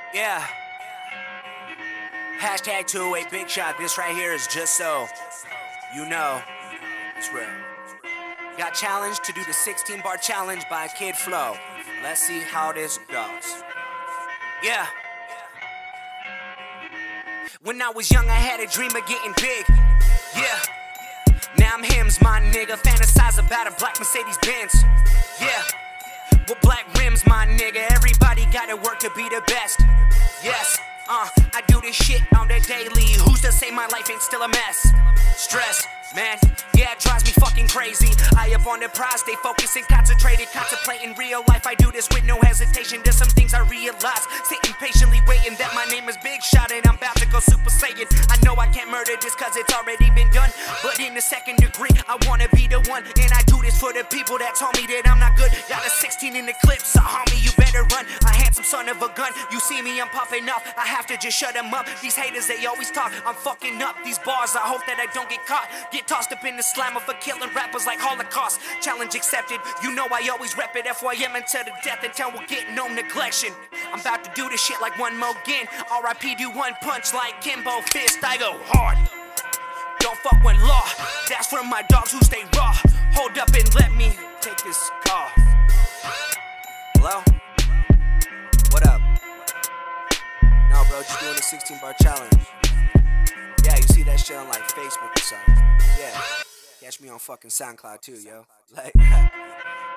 Yeah. Hashtag 208 Big Shot. This right here is just so you know it's real. Got challenged to do the 16-bar challenge by Kid Flow. Let's see how this goes. Yeah. When I was young, I had a dream of getting big. Yeah. Now I'm hims, my nigga. Fantasize about a black Mercedes Benz. Yeah. With black rims, my nigga. Everybody gotta work to be the best. Yes. I do this shit on the daily. Who's to say my life ain't still a mess? Stress, man, yeah, it drives me fucking crazy. I up on the prize, stay focused and concentrated, contemplating real life. I do this with no hesitation. There's some things I realize, sitting patiently waiting that my name is Big Shot and I'm about to go Super Saiyan. I know I can't murder this cause it's already been done, but in the second degree, I wanna be the one. And I do this for the people that told me that I'm not good. Got a 16 in the clip, so homie, you better run. A handsome son of a gun, you see me, I'm puffing up. I have to just shut them up. These haters, they always talk, I'm fucking up these bars. I hope that I don't get caught. Get tossed up in the slammer for killing rappers like Holocaust. Challenge accepted, you know I always rep it. FYM until the death until we're getting no neglection. I'm about to do this shit like one more again. R.I.P. do one punch like Kimbo Fist. I go hard. Don't fuck with law. That's for my dogs who stay raw. Hold up and let me take this call. Hello? What up? No, bro, just doing a 16-bar challenge. Yeah, you see that shit on like Facebook or something. Yeah, catch me on fucking SoundCloud too, yo. Like.